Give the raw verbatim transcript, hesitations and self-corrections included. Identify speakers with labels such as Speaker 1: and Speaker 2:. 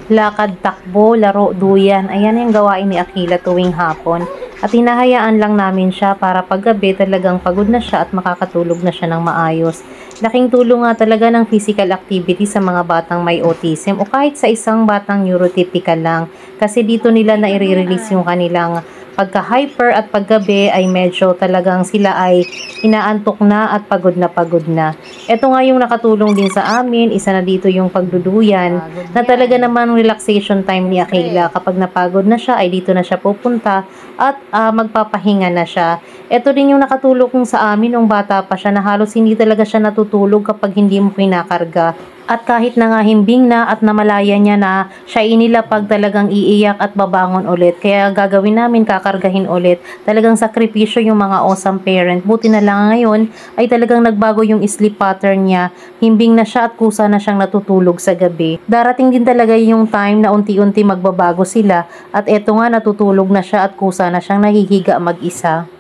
Speaker 1: lakad, takbo, laro, duyan. Ayan yung gawain ni Akila tuwing hapon. At hinahayaan lang namin siya para paggabi talagang pagod na siya at makakatulog na siya ng maayos. Laking tulong nga talaga ng physical activity sa mga batang may autism o kahit sa isang batang neurotypical lang. Kasi dito nila na i-release yung kanilang pagka-hyper at paggabi ay medyo talagang sila ay inaantok na at pagod na pagod na. Ito nga yung nakatulong din sa amin, isa na dito yung pagduduyan na talaga naman relaxation time ni Akila. Kapag napagod na siya ay dito na siya pupunta at uh, magpapahinga na siya. Ito din yung nakatulong sa amin nung bata pa siya na halos hindi talaga siya natutulog kapag hindi mo kinakarga. At kahit na nga himbing na at namalaya niya na, siya inilapag talagang iiyak at babangon ulit. Kaya gagawin namin, kakargahin ulit. Talagang sakripisyo yung mga awesome parent. Buti na lang ngayon ay talagang nagbago yung sleep pattern niya. Himbing na siya at kusa na siyang natutulog sa gabi. Darating din talaga yung time na unti-unti magbabago sila. At eto nga natutulog na siya at kusa na siyang nahihiga mag-isa.